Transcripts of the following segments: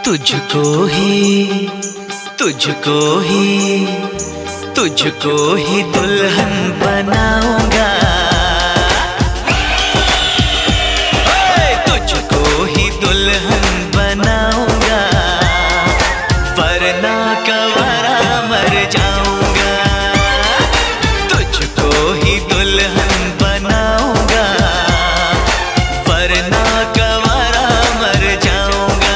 तुझको ही तुझको ही तुझको ही दुल्हन बनाऊंगा, तुझको ही दुल्हन बनाऊंगा, वरना कवारा मर जाऊंगा। तुझको ही दुल्हन बनाऊंगा, वरना कवारा मर जाऊंगा।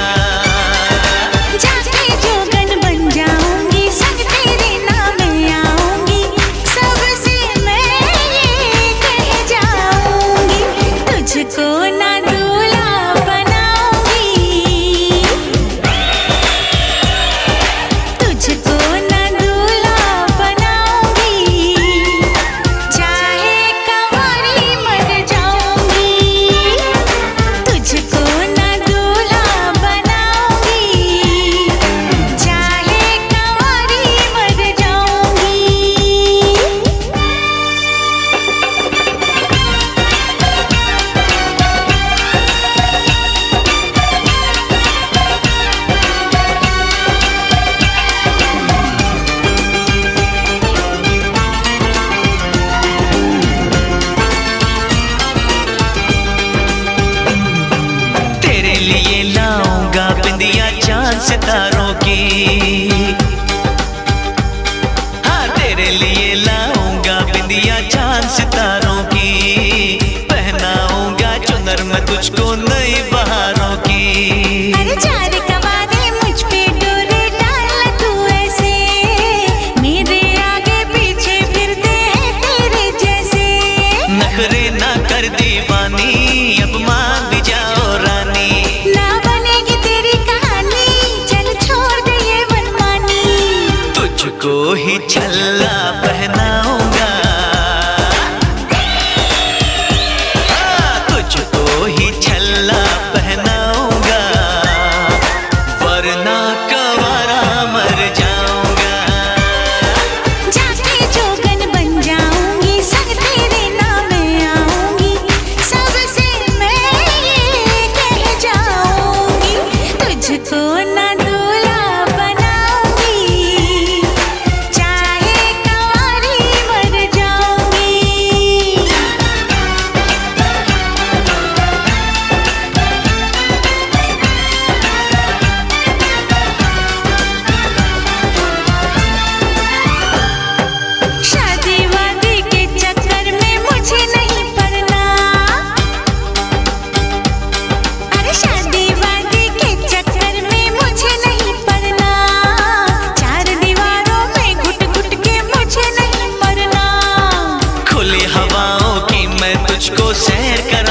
जाके जोगन बन जाऊंगी, सब तेरे नाम आऊंगी, सबसे मैं ये कह जाऊंगी, तुझको ना दूल्हा बनाऊंगी, तुझको ना दूल्हा बनाऊंगी, चाहे कंवारी मर जाऊंगी, तुझको ना दूल्हा बनाऊंगी, चाहे कंवारी मर जाऊंगी। तेरे लिए लाऊंगा बिंदिया चांद सितारों की, हाँ तेरे लिए लाऊंगा बिंदिया चांद सितारों की, पहनाऊंगा चुनर मैं तुझको नई बहारों की। अरे चार कवारे मुझ पे डोरे डाल तू ऐसे, मेरे आगे पीछे फिरते हैं तेरे जैसे, नखरे ना कर दीवानी, अब मान भी जाओ रानी, ना बनेगी तेरी कहानी, चल छोड़ दे ये मनमानी, तुझको ही छल्ला पहनाऊंगा, तुझको ही छल्ला पहनाऊंगा, वरना कवारा मर जाऊंगा। जाके जोगन बन जाऊंगी, सब तेरे नाम आऊंगी, सबसे मैं ये कह जाऊंगी, तुझको ना दूल्हा बनाऊंगी, चाहे कंवारी मर जाऊंगी। शादी वादी के चक्कर में मुझे नहीं पड़ना, अरे शादी वादी के चक्कर में मुझे नहीं पड़ना, चार दीवारों में घुट घुट के मुझे नहीं मरना, खुली हवाओं की मैं तुझको सैर करा